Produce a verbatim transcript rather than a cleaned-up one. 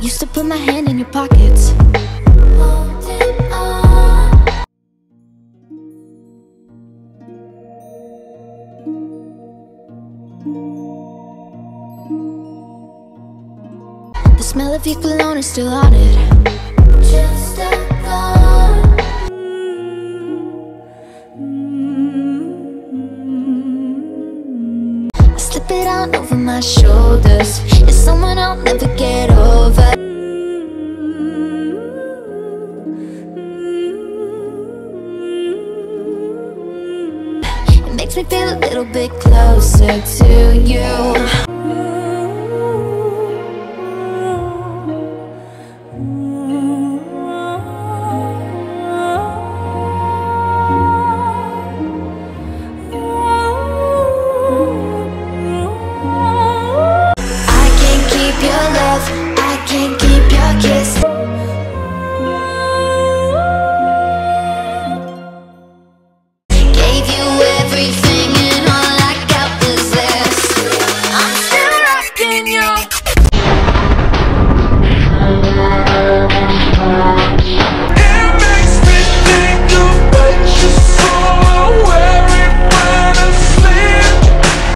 Used to put my hand in your pockets. Holding on. The smell of your cologne is still on it. Just a thought. I slip it out over my shoulders. It's someone I'll never get over. It makes me feel a little bit closer to you.